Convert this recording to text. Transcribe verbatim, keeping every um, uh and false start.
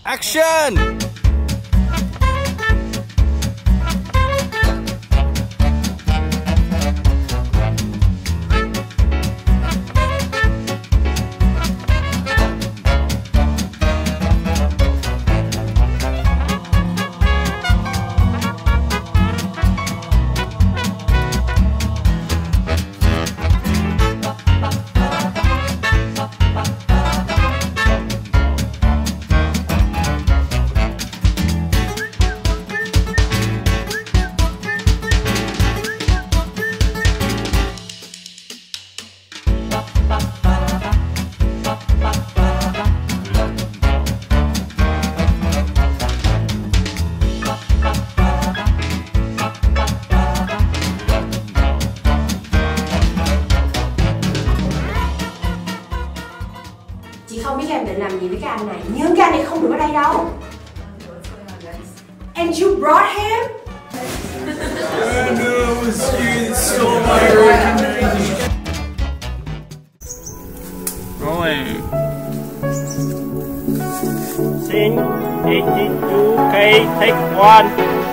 Action. Chị không biết em định làm gì với cái anh này, nhưng cái anh này không được ở đây đâu. And you brought him? I know it was you that stole my originality. Rolling. Scene eighty-two K, take one.